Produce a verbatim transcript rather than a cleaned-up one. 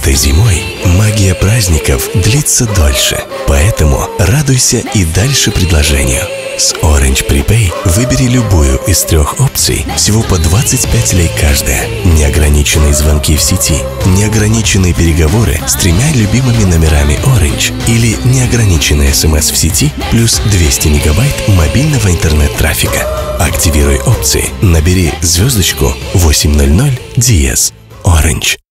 Этой зимой магия праздников длится дольше, поэтому радуйся и дальше предложению. С Orange Prepaid выбери любую из трех опций всего по двадцать пять лей каждая. Неограниченные звонки в сети, неограниченные переговоры с тремя любимыми номерами Orange или неограниченный смс в сети плюс двести мегабайт мобильного интернет-трафика. Активируй опции, набери звездочку восемь ноль ноль диез. Orange.